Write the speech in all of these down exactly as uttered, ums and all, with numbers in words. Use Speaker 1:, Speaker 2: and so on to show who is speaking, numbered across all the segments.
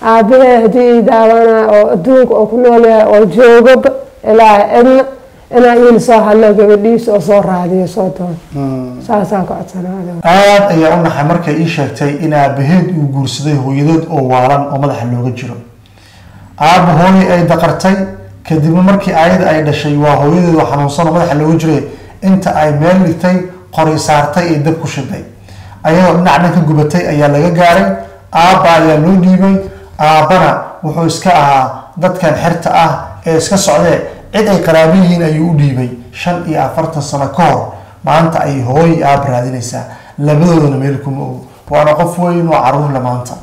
Speaker 1: aabahe hadii daawana oo adduunka oo ku nool yahay oo joogo ilaa idna inaa in soo hadlo gabadhiis oo soo raadiyo soo toon saasaan ka codsanaada
Speaker 2: aad ayaa u naxay markay ii sheegtay in aabaheed uu guursaday hooyadood oo waalan oo madaxa looga jiro aaba hooyay ay daqartay kadibna markii ayada ay dhashay waa hooyadeed oo xanuunsan oo madaxa looga jiray inta ay meel dhigtay qori saartay ee dab ku shiday ayadoo dhinacna ka gubatay ayaa laga gaaray aaba ayaa loo dhiibay aabana wuxuu iska ahaa dadkan xirta ah ee iska socdee cid ay qaraabo yihiin ayuu u dhiibay shan iyo afartan sano ka hor maanta ay hooy aab raadinaysaa labadoodana meel kuma ogo waana qof weyn oo caruur la maanta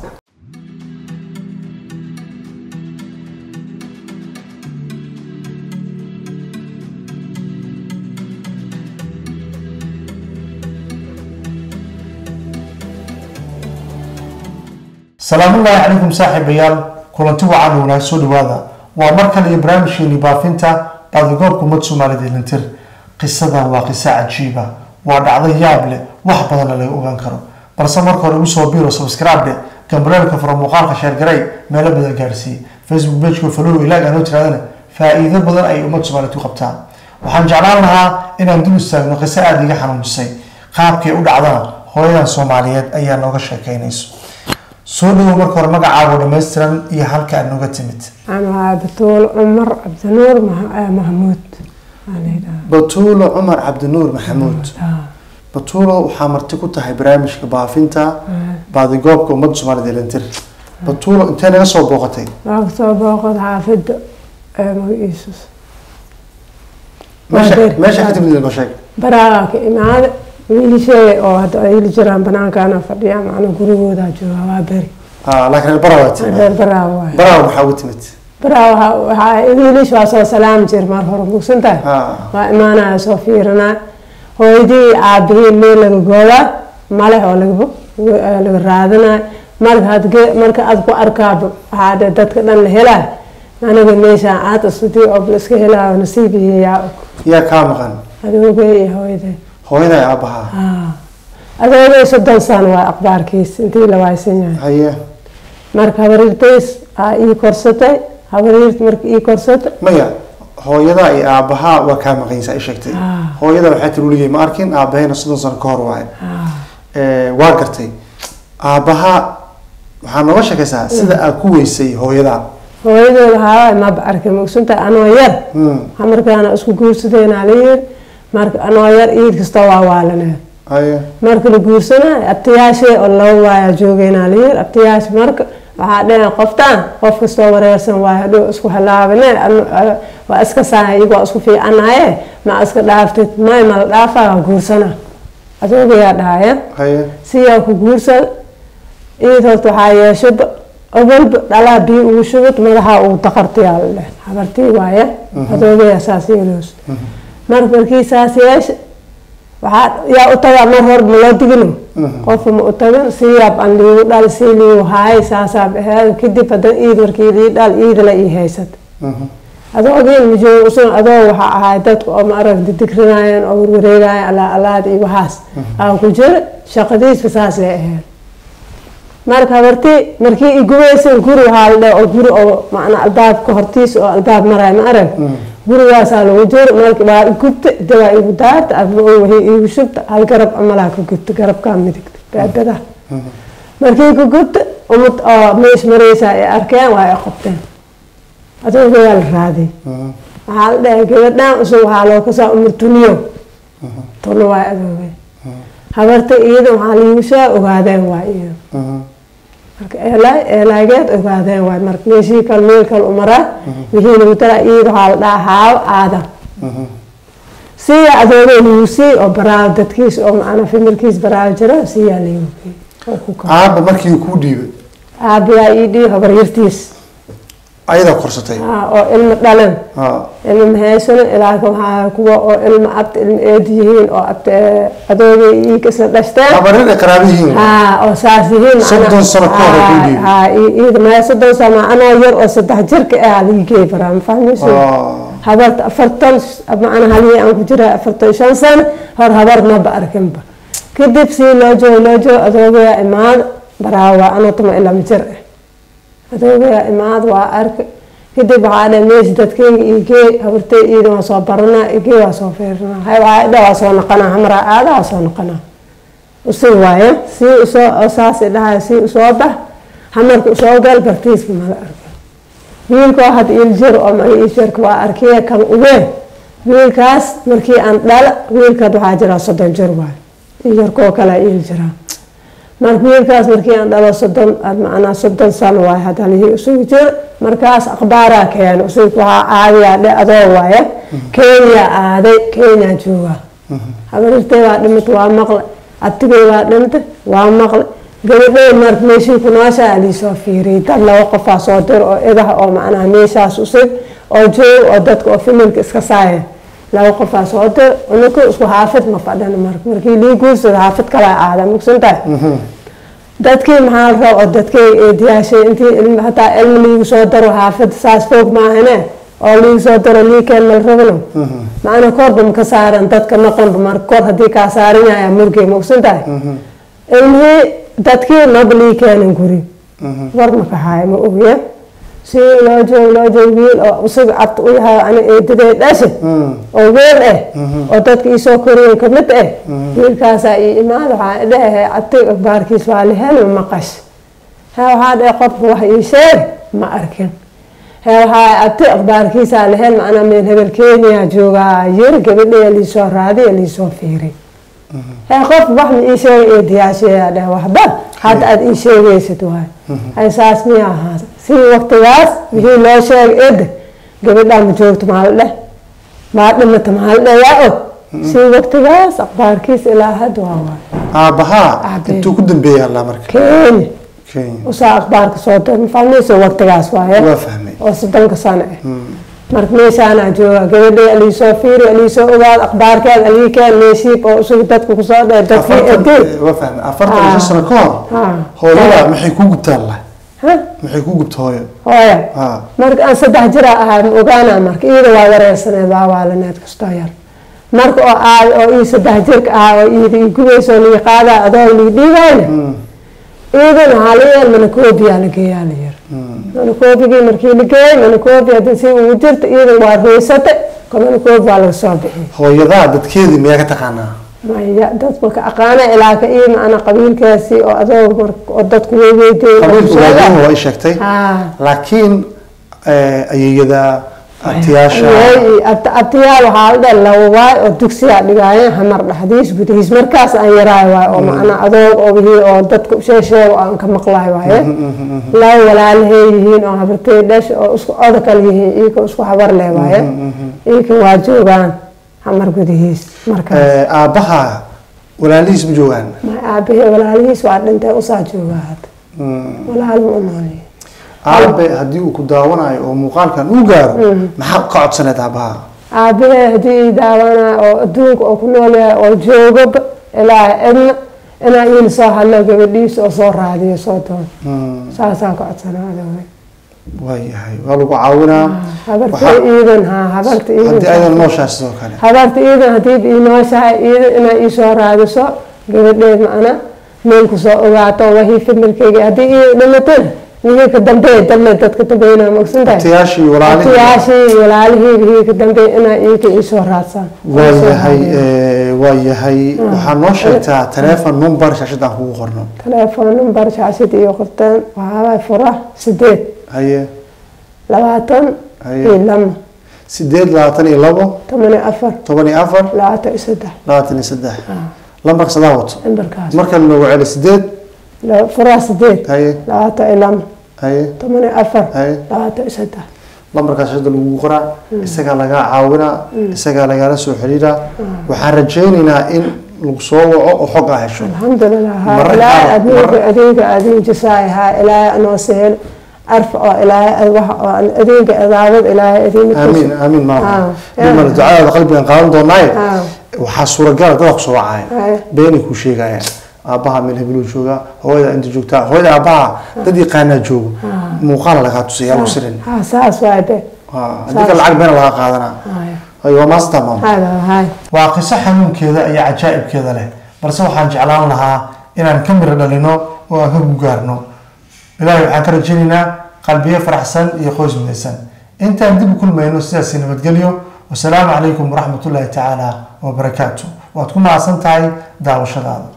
Speaker 2: السلام الله عليكم صاحب بيال كلنتي وعن وناس سود هذا ومركل إبراهيم شيني بافنتا بعد قولكم متسو مالدي لنتر قصة وقصة عجيبة وعد يابله وحبنا له وغان كرو بس مركل وسو بيرو سبسكرايب له كمبرال كفر مقالة شير جري ما لبد الجالسي فيسبوك بيج كفلو إلى أنو ترى فإذا بدل أي متسو مالتي قبتها وحنجعلها إن عندنا استغنا قصة عادية حنون السي قابك يقول عضنا هويا الصوماليات أيام نوغش كينيسو سودو مركور مقعة ودمسترن إيه حالك أنو قتمت
Speaker 1: أنا بطول عمر عبد النور محمود
Speaker 2: بطول عمر عبد النور محمود بطول وحامرتكو تحي برامج كبافنتا بعد قوبك ومد سمالي دي لنتر بطول انت انا نصو بوقتي
Speaker 1: نصو بوقت حافظ مقيسوس
Speaker 2: ماشي حتى من المشاكل
Speaker 1: براك إمعاد ويلي شيء أو هذا يلي جرام بنان كان فرديا معنا قروه ذا جوا وابري
Speaker 2: آه لكن البراوة
Speaker 1: البراوة
Speaker 2: براوة محاوتمت
Speaker 1: براوة ها يلي شو أصلا سلام جير مرهور بوسنتا
Speaker 2: آه
Speaker 1: وإمانا سوفيرنا هو يدي عبري اللي لقولا ماله ولا لقبو لقرادنا مرك هاد مرك أذكر أركاب هذا تتكلم الهلا أنا بالنيشة عاد أصدي أبلس كهلا ونصيبي يا
Speaker 2: يا كامغان
Speaker 1: هذا هو جاي هو يدي
Speaker 2: هوينا يا أبها
Speaker 1: آه هذا صدق سان وأخبار كيس أنتي لواي سنين
Speaker 2: هيا
Speaker 1: مرك هبريرتيس إي كورسته هبريرت مرك إي كورسته
Speaker 2: مايا هويدا إي أبها وكام غيسا إشكتي هويدا وحيت الولي ما أركين أبهنا صدق سان كهر واحد آه واقرتي أبها وحنا وش كيسا سيدا أكويسي هويدا
Speaker 1: هويدا ها ما بعرف مقصود أنا وير همرك أنا أسكو كورسدين عليه marka anoo yar iid kasta waa waalanaa
Speaker 2: haye
Speaker 1: marka la guursana abtiyaashay oo laba waaya joogayna leer abtiyaash marka waxa dheer qoftaan qof kasta wareersan waa hadoo isku halaabane waa iska saay iyagu isku fiicanahay ma iska dhaaftay ma ma dhaafa guursana adoo yaa dhaaya
Speaker 2: haye
Speaker 1: siya ku guursan iid horta waxa yeeshay awal dhala bi uu shubad madaxa uu taqartiyaal leh habartii waaya adoo yaa saasiilos markii saasiyash waxa yaa u tagaa mar hor ma loo digino qof ma u tagan siyaab aan liigu dhal siiliyo haay saasaab ahayd kadib hadan iid markii lii dhal iid la ii haysad adoo geel ma joogo usan adoo waxa ahaa dadku oo ma arag dikrinaayeen oo wareegayeen ala alaad iyo waxaas aan ku jir shaqadiisa saas ay ahayd marka habartii markii i gubaysan guri haalde oo guri oo macna albaabka hortiis oo albaab maray ma arag gurigaas aan ugu jiro markii baa gubta dawaa igu daarta ama wixii igu shubta hal garab amala ku gubta garabka midigta baabada markii ku gubta umad oo meesh mareysa ay arkeen waa ay qabteen adoo weel raadi waxa la dhahay gabadhan usoo waxa loo ka soo umurtuniyo tolo waa adoo habarta iyada waxa la igu soo ogaadeen waa iyo marka eelay eelaygeed ogaadeen waa marka meeshii kal meel kal umara wixii lagu tara iyada waxa la dhahaa aada si adoo luusi oo baraal dadkiis oo macna familkiis baraal jira si yaaliyo oo ku ka
Speaker 2: aaba markii ku dhiibay
Speaker 1: aaba ii dhii habar yartiis
Speaker 2: ayada korsatay
Speaker 1: oo ilmo dhalan ilmo heesan ilaa waxa kuwa oo ilmo abta ilmo eedihiin oo abta adoogay ii ka soo dhashtay
Speaker 2: habarina qaraabihiin
Speaker 1: ha oo saasihiin
Speaker 2: soddon sano ka hor ku dhiibay
Speaker 1: ha ii ma soddon sano ana yar oo saddex jirka ah liigay baram fahmayso habar afartan ama ana halii aan ku jira afartan shan sano hor habar ma ba arkinba kadib si loo joo loo joo adoogay imaan baraawa ana tuma ila mijir adoogayaa imaad waa arka kadib waxaa dhe meesha dadkeyga igee habartay iidan waa soo baranaa igee waa soo fiirinaa hay waxaa idha waa soo noqonaa hamaraa aada waa soo noqonaa usii waaye sii usoo saas idhahay sii usoo bax hamarka usoo gal bartiiska mala arka wiilkoo had iiljir oo maga iiljarka waa arkiya kan ugee wiilkaas markii aan dhala wiilkaad waxaa jiraa soddon jir waay iiljarkoo kalea iiljiraa marka wiilkaas markii aan dhalo soddon macnaa soddon sano waay hadda lihii usugu jir markaas akhbaaraa keena usugu waxaa aadayaa dhe adoo waaye kenya aaday kenya joogaa habarirtay waa dhimata waa maqle abtigay waa dhintay waa maqle gabadhay marka meeshii ku nooshaa liisoo fiiriyay dad laba qofaa soo dir oo idaha oo macnaha meeshaas usug oo joog oo dadka oo filimka iska saaya laba qofaa soo dir unaka isku xaafid ma fadhana marka markii lii guursada xaafid kalaa aada mugsantahay dadkii maxaa la raba oo dadkay eediyaashay intii hataa ilma liigu soo daro xaafid saas foog maahane oo liigu soo daro lii keen mal rabno macna korba maka saaran dadka noqonba marka kor haddii kaa saaran yahay murgey mugsantahay ilmihii dadkii maba lii keenan guri war maka haay ma ogya si loo joog loo joog wiil oo usuga cabta u yahay ani eedaday dhasha oo weel ah oo dadka iisoo koriyeen kamid ah wiilkaasaa ii imaada waxaa idhahe cabtay akbaarkiis waa lehel ma maqash he waxaa dhahe qofka wax ii sheeg ma arkin he waxaa cabtay akbaarkiisaa lehel macnaa meel hebel kenya joogaa yiri gabadhaya liisoo raadiya liisoo fiiray he qof wax ma ii sheegay eediyaashayaa dheh waxba hadda aada ii sheegaysid waay hay saas miya ahaada si waqtigaas wixii loo sheegay eeda gabadhaa ma joogto maala dheh maa dhimata maala dheh yaa og si waqtigaas akhbaarkiis ilaa hadda waa waay
Speaker 2: aabahaa intuu ku dambeeyay allaa marka
Speaker 1: kenya
Speaker 2: kenya
Speaker 1: usaa akhbaarka soo dir mafahmayso waqtigaas waaye
Speaker 2: waa fahmay
Speaker 1: oo soddonka sano ah marka meeshaanaa jooga gabadhay aliisoo fiiri aliisoo ogaad akhbaarkeed aliikeen meeshiib oo usugu dadka kusoo dheer dadkii edey
Speaker 2: waa fahmay afartan iyo shan sano ka hor hooyada maxay ku gubtaan lah maxay ku gubta hooyo
Speaker 1: hooya marka aan saddex jira ahaa ma ogaanaa marka iyada waa wareersaneed waa waalaneed kastoo yar marka oo aad oo ii saddex jirka ahaa oo iyada ii gubayso lii qaadaa adoo lii dhiigayna iyadana waxaa la yeel manakoobiyaa la geeyaa la yar manakobigii markii la geeyay manakobi haddii si ugu jirta iyada waa roysate ka manakobi waa laga soo bixiyay
Speaker 2: hooyadaa dadkeedii miyaa ka taqaanaa
Speaker 1: maya dad maka aqaana ilaa ka ii macna qabiilkaasi oo adoog oo dadku weyweydeen
Speaker 2: waa sheegtay laakiin ayayada abtiyaasha
Speaker 1: abtiyaal waxaa la dheh laba waay oo dugsigaa dhigaayeen hamar dhexdiis gudihiis markaas aan yaraay waay oo macna adoog oo wixii oo dadka sheesheega aan ka maqlaay waaye laba walaalahey yihiin oo habartay dhash oo isku odakal yihiin iyaka isku habar leh waaye iyaka waa joogaan hamar gudihiis markaas
Speaker 2: aabaha walaalihiis ma joogaan
Speaker 1: aabahey walaalihiis waa dhintay usaa joogaa hadda walaal ma unoolay
Speaker 2: aabe haddii uu ku daawanayo oo muuqaalkan uu gaaro maxaad ka codsaneed aabaha
Speaker 1: aabahey haddii daawanayo oo adduunka oo ku nool yahay oo joogaba ilaa cidna inaa iin soo hadlo gabadhiisa oo soo raadiyo soo doon saasaa ka codsanaa
Speaker 2: waayahay waa lagu caawinaa
Speaker 1: habarta iidan ha habarta iidan
Speaker 2: haddii aydan nooshahay sidoo kale
Speaker 1: habarta iidan haddii ii nooshahay iidan inaa ii soo raadiso gabadheed macna meel kusoo ogaato wahii familkeyga haddii ii dhimatana wixii ka dambeeya dambe dadka dambeynaa mogsantahay
Speaker 2: abtiyaashii walaalihii
Speaker 1: abtiyaashii walaalihii wixii ka dambeeya inaa iika ii soo raadsaan
Speaker 2: waayahay waayahay waxaa noo sheegtaa teleefon number shaashadaan kugu qorno
Speaker 1: teleefon number shaashada iyo qorteen waxaabay fura sideed
Speaker 2: haye
Speaker 1: labaatan iyo lama
Speaker 2: sideed labaatan iyo labo
Speaker 1: toban iyo afar
Speaker 2: toban iyo afar
Speaker 1: labaatan iyo saddex
Speaker 2: labaatan iyo saddex lambarka sadaa wato
Speaker 1: lambarkaas
Speaker 2: markan noogu celi sideed
Speaker 1: furaa sideed
Speaker 2: haye
Speaker 1: labaatan iyo lama
Speaker 2: haye
Speaker 1: toban iyo afar
Speaker 2: haye
Speaker 1: labaatan iyo saddex
Speaker 2: lambarkaas shada lagu qoraa isagaa lagaa caawinaa isagaa lagaala soo xiriiraa waxaan rajaynaynaa in lagu soo waco oo xog aa hesho
Speaker 1: alxamdulilah haa ilaahay adeega adeega adeeg jasaay haa ilaahay anoo sahel arf oo ilaahay wax oo adeega adaabad ilaahay adeega
Speaker 2: amiin amiin maama nimana ducadaada qalbigan qaadan doonaaye waxaa suuragal dad ku soo wacaya beeni ku sheegaya aabaha meel hebeluu joogaa hooyada inta joogtaa hooyada aabaha dad yaqaanaa joogo muuqaala lagaa tusaya lagu sirin
Speaker 1: saas waay be
Speaker 2: haddii ka lacag beena laga qaadanaa ay waa maasta maama waa qiso xanuunkeeda iyo cajaa'ibkeeda leh balse waxaan jeclaan lahaa inaan ka miro dhalino oo aan ka gugaarno ilaahay waxaan ka rajaynaynaa qalbiye faraxsan iyo qoys midaysan intaan dib u kulmayno sidaas nabadgelyo wasalaamu calaykum waraxmatullaahi tacaala wabarakaatuh waad ku mahadsan tahay daawashadaada